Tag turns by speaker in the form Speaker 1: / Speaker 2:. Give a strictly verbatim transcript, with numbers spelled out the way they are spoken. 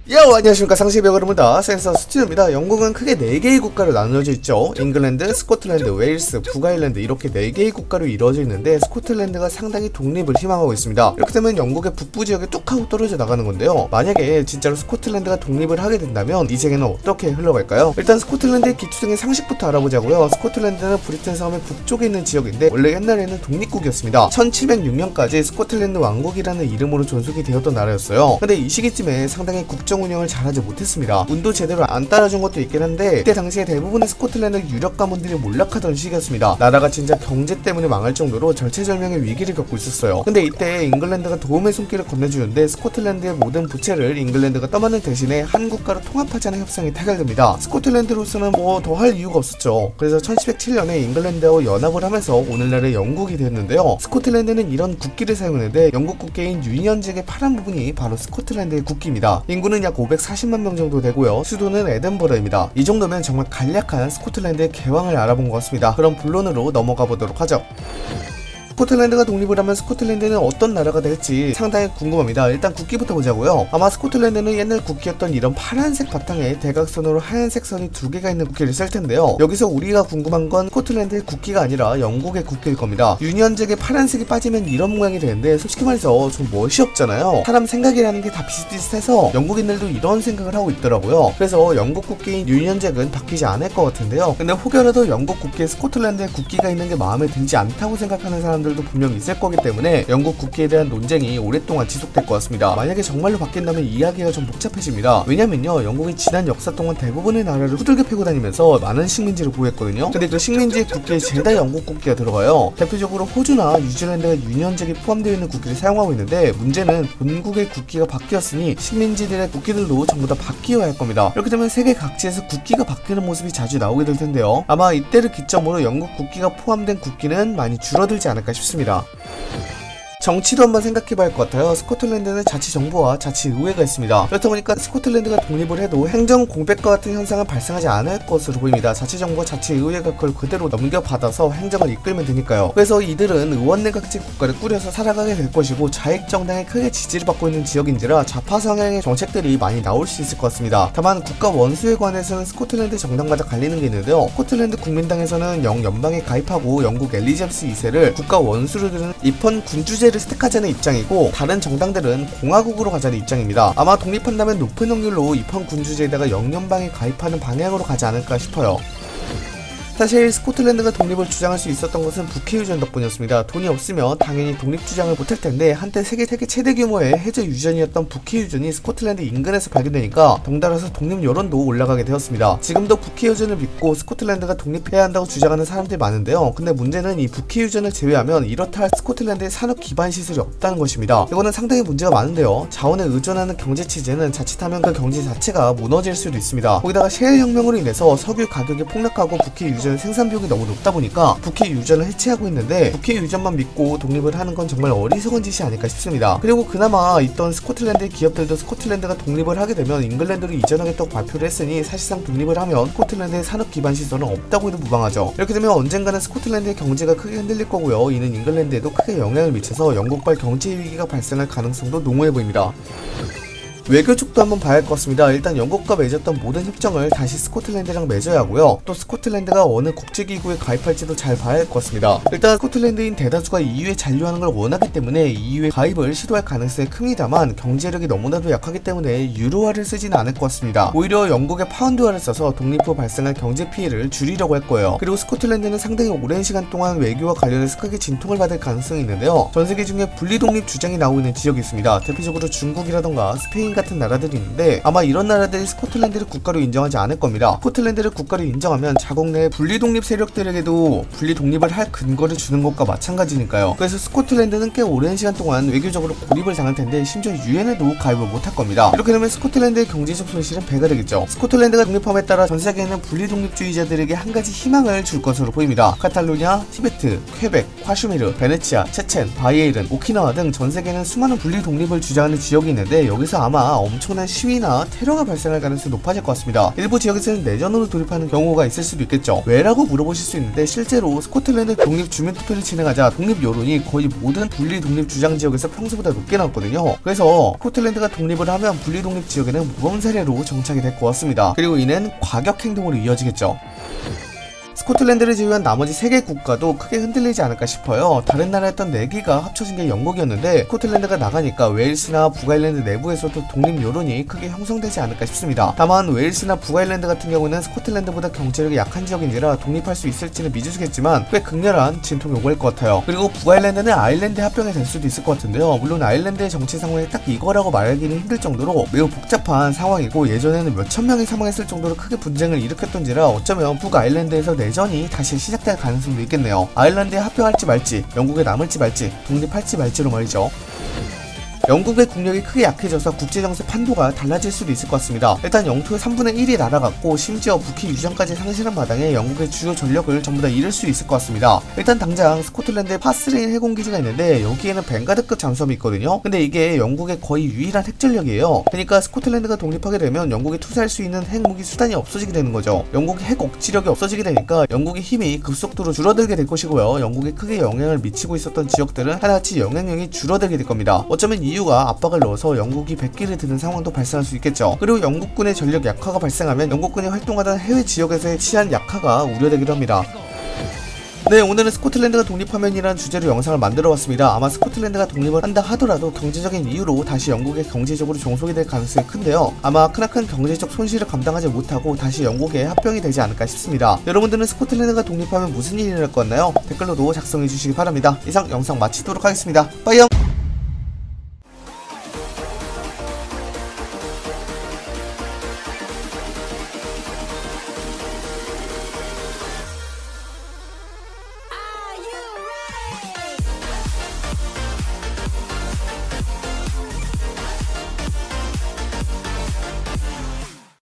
Speaker 1: 요! 안녕하십니까, 상식의 여러분들, 센서 스튜디오입니다. 영국은 크게 네 개의 국가로 나누어져 있죠. 잉글랜드, 스코틀랜드, 웨일스, 북아일랜드 이렇게 네 개의 국가로 이루어져 있는데 스코틀랜드가 상당히 독립을 희망하고 있습니다. 이렇게 되면 영국의 북부 지역에 뚝 하고 떨어져 나가는 건데요. 만약에 진짜로 스코틀랜드가 독립을 하게 된다면 이 세계는 어떻게 흘러갈까요? 일단 스코틀랜드의 기초적인 상식부터 알아보자고요. 스코틀랜드는 브리튼 섬의 북쪽에 있는 지역인데 원래 옛날에는 독립국이었습니다. 천칠백육 년까지 스코틀랜드 왕국이라는 이름으로 존속이 되었던 나라였어요. 근데 이 시기쯤에 상당히 국정 운영을 잘하지 못했습니다. 운도 제대로 안 따라준 것도 있긴 한데 그때 당시에 대부분의 스코틀랜드 유력 가문들이 몰락하던 시기였습니다. 나라가 진짜 경제 때문에 망할 정도로 절체절명의 위기를 겪고 있었어요. 근데 이때 잉글랜드가 도움의 손길을 건네주는데 스코틀랜드의 모든 부채를 잉글랜드가 떠맡는 대신에 한 국가로 통합하자는 협상이 타결됩니다. 스코틀랜드로서는 뭐 더 할 이유가 없었죠. 그래서 천십칠 년에 잉글랜드와 연합을 하면서 오늘날의 영국이 되었는데요. 스코틀랜드는 이런 국기를 사용했는데 영국 국기인 유니언잭의 파란 부분이 바로 스코틀랜드의 국기입니다. 인구는 약 오백사십만 명 정도 되고요. 수도는 에든버러입니다. 이 정도면 정말 간략한 스코틀랜드의 개왕을 알아본 것 같습니다. 그럼 본론으로 넘어가 보도록 하죠. 스코틀랜드가 독립을 하면 스코틀랜드는 어떤 나라가 될지 상당히 궁금합니다. 일단 국기부터 보자고요. 아마 스코틀랜드는 옛날 국기였던 이런 파란색 바탕에 대각선으로 하얀색 선이 두 개가 있는 국기를 쓸 텐데요. 여기서 우리가 궁금한 건 스코틀랜드의 국기가 아니라 영국의 국기일 겁니다. 유니언잭에 파란색이 빠지면 이런 모양이 되는데 솔직히 말해서 좀 멋이 없잖아요. 사람 생각이라는 게 다 비슷비슷해서 영국인들도 이런 생각을 하고 있더라고요. 그래서 영국 국기인 유니언잭은 바뀌지 않을 것 같은데요. 근데 혹여라도 영국 국기에 스코틀랜드의 국기가 있는 게 마음에 들지 않다고 생각하는 사람들 도 분명 있을 거기 때문에 영국 국기에 대한 논쟁이 오랫동안 지속될 것 같습니다. 만약에 정말로 바뀐다면 이야기가 좀 복잡해집니다. 왜냐면요, 영국이 지난 역사 동안 대부분의 나라를 후들겨 패고 다니면서 많은 식민지를 보유했거든요. 근데 그 식민지 국기에 죄다 영국 국기가 들어가요. 대표적으로 호주나 뉴질랜드가 유니언잭이 포함되어 있는 국기를 사용하고 있는데 문제는 본국의 국기가 바뀌었으니 식민지들의 국기들도 전부 다 바뀌어야 할 겁니다. 이렇게 되면 세계 각지에서 국기가 바뀌는 모습이 자주 나오게 될 텐데요. 아마 이때를 기점으로 영국 국기가 포함된 국기는 많이 줄어들지 않을까 싶습니다. 정치도 한번 생각해봐야 할 것 같아요. 스코틀랜드는 자치정부와 자치의회가 있습니다. 그렇다 보니까 스코틀랜드가 독립을 해도 행정 공백과 같은 현상은 발생하지 않을 것으로 보입니다. 자치정부와 자치의회가 그걸 그대로 넘겨받아서 행정을 이끌면 되니까요. 그래서 이들은 의원내각제 국가를 꾸려서 살아가게 될 것이고 좌익정당에 크게 지지를 받고 있는 지역인지라 좌파 성향의 정책들이 많이 나올 수 있을 것 같습니다. 다만 국가 원수에 관해서는 스코틀랜드 정당마다 갈리는 게 있는데요. 스코틀랜드 국민당에서는 영연방에 가입하고 영국 엘리자베스 이 세를 국가 원수로 두는 입헌 군주제 를 선택하자는 입장이고 다른 정당들은 공화국으로 가자는 입장입니다. 아마 독립한다면 높은 확률로 입헌 군주제에다가 영연방에 가입하는 방향으로 가지 않을까 싶어요. 사실 스코틀랜드가 독립을 주장할 수 있었던 것은 북해유전 덕분이었습니다. 돈이 없으면 당연히 독립 주장을 못할 텐데 한때 세계 세계 최대 규모의 해저 유전이었던 북해유전이 스코틀랜드 인근에서 발견되니까 덩달아서 독립 여론도 올라가게 되었습니다. 지금도 북해유전을 믿고 스코틀랜드가 독립해야 한다고 주장하는 사람들이 많은데요. 근데 문제는 이 북해유전을 제외하면 이렇다 할 스코틀랜드의 산업 기반 시설이 없다는 것입니다. 이거는 상당히 문제가 많은데요. 자원에 의존하는 경제 체제는 자칫하면 그 경제 자체가 무너질 수도 있습니다. 거기다가 셰일 혁명으로 인해서 석유 가격이 폭락하고 북해유전 생산 비용이 너무 높다 보니까 북해 유전을 해체하고 있는데 북해 유전만 믿고 독립을 하는 건 정말 어리석은 짓이 아닐까 싶습니다. 그리고 그나마 있던 스코틀랜드의 기업들도 스코틀랜드가 독립을 하게 되면 잉글랜드로 이전하겠다고 발표를 했으니 사실상 독립을 하면 스코틀랜드의 산업 기반 시설은 없다고 해도 무방하죠. 이렇게 되면 언젠가는 스코틀랜드의 경제가 크게 흔들릴 거고요. 이는 잉글랜드에도 크게 영향을 미쳐서 영국발 경제 위기가 발생할 가능성도 농후해 보입니다. 외교 쪽도 한번 봐야 할 것 같습니다. 일단 영국과 맺었던 모든 협정을 다시 스코틀랜드랑 맺어야 하고요. 또 스코틀랜드가 어느 국제기구에 가입할지도 잘 봐야 할 것 같습니다. 일단 스코틀랜드인 대다수가 이유에 잔류하는 걸 원하기 때문에 이유에 가입을 시도할 가능성이 큽니다만 경제력이 너무나도 약하기 때문에 유로화를 쓰지는 않을 것 같습니다. 오히려 영국의 파운드화를 써서 독립 후 발생할 경제 피해를 줄이려고 할 거예요. 그리고 스코틀랜드는 상당히 오랜 시간 동안 외교와 관련해서 크게 진통을 받을 가능성이 있는데요. 전세계 중에 분리독립 주장이 나오고 있는 지역이 있습니다. 대표적으로 중국이라던가 스페인 같은 나라들이 있는데 아마 이런 나라들이 스코틀랜드를 국가로 인정하지 않을 겁니다. 스코틀랜드를 국가로 인정하면 자국 내 분리독립 세력들에게도 분리독립을 할 근거를 주는 것과 마찬가지니까요. 그래서 스코틀랜드는 꽤 오랜 시간 동안 외교적으로 고립을 당할 텐데 심지어 유엔에도 가입을 못할 겁니다. 이렇게 되면 스코틀랜드의 경제적 손실은 배가 되겠죠. 스코틀랜드가 독립함에 따라 전 세계에는 분리독립주의자들에게 한 가지 희망을 줄 것으로 보입니다. 카탈루냐, 티베트, 퀘벡, 카슈미르, 베네치아, 체첸, 바이에른, 오키나와 등 전 세계에는 수많은 분리독립을 주장하는 지역이 있는데 여기서 아마 아마 엄청난 시위나 테러가 발생할 가능성이 높아질 것 같습니다. 일부 지역에서는 내전으로 돌입하는 경우가 있을 수도 있겠죠. 왜라고 물어보실 수 있는데 실제로 스코틀랜드 독립 주민투표를 진행하자 독립 여론이 거의 모든 분리 독립 주장 지역에서 평소보다 높게 나왔거든요. 그래서 스코틀랜드가 독립을 하면 분리 독립 지역에는 모범 사례로 정착이 될 것 같습니다. 그리고 이는 과격 행동으로 이어지겠죠. 스코틀랜드를 제외한 나머지 세 개 국가도 크게 흔들리지 않을까 싶어요. 다른 나라였던 네 개가 합쳐진 게 영국이었는데 스코틀랜드가 나가니까 웨일스나 북아일랜드 내부에서도 독립 여론이 크게 형성되지 않을까 싶습니다. 다만 웨일스나 북아일랜드 같은 경우는 스코틀랜드보다 경제력이 약한 지역인지라 독립할 수 있을지는 미지수겠지만 꽤 극렬한 진통 요구일 것 같아요. 그리고 북아일랜드는 아일랜드 합병이 될 수도 있을 것 같은데요. 물론 아일랜드의 정치 상황이 딱 이거라고 말하기는 힘들 정도로 매우 복잡한 상황이고 예전에는 몇천 명이 사망했을 정도로 크게 분쟁을 일으켰던지라 어쩌면 북아일랜드에서 내전이 다시 시작될 가능성도 있겠네요. 아일랜드에 합병할지 말지, 영국에 남을지 말지, 독립할지 말지로 말이죠. 영국의 국력이 크게 약해져서 국제정세 판도가 달라질 수도 있을 것 같습니다. 일단 영토의 삼분의 일이 날아갔고 심지어 북해 유전까지 상실한 마당에 영국의 주요 전력을 전부 다 잃을 수 있을 것 같습니다. 일단 당장 스코틀랜드에 파스레인 해공기지가 있는데 여기에는 뱅가드급 잠수함이 있거든요. 근데 이게 영국의 거의 유일한 핵전력이에요. 그러니까 스코틀랜드가 독립하게 되면 영국이 투자할 수 있는 핵무기 수단이 없어지게 되는 거죠. 영국의 핵 억지력이 없어지게 되니까 영국의 힘이 급속도로 줄어들게 될 것이고요. 영국에 크게 영향을 미치고 있었던 지역들은 하나같이 영향력이 줄어들게 될 겁니다. 어쩌면 이유가 압박을 넣어서 영국이 백기를 드는 상황도 발생할 수 있겠죠. 그리고 영국군의 전력 약화가 발생하면 영국군이 활동하던 해외 지역에서의 치안 약화가 우려되기도 합니다. 네, 오늘은 스코틀랜드가 독립하면이라는 주제로 영상을 만들어봤습니다. 아마 스코틀랜드가 독립을 한다 하더라도 경제적인 이유로 다시 영국에 경제적으로 종속이 될 가능성이 큰데요. 아마 크나큰 경제적 손실을 감당하지 못하고 다시 영국에 합병이 되지 않을까 싶습니다. 여러분들은 스코틀랜드가 독립하면 무슨 일이 일어날 것 같나요? 댓글로도 작성해주시기 바랍니다. 이상 영상 마치도록 하겠습니다. 빠이염!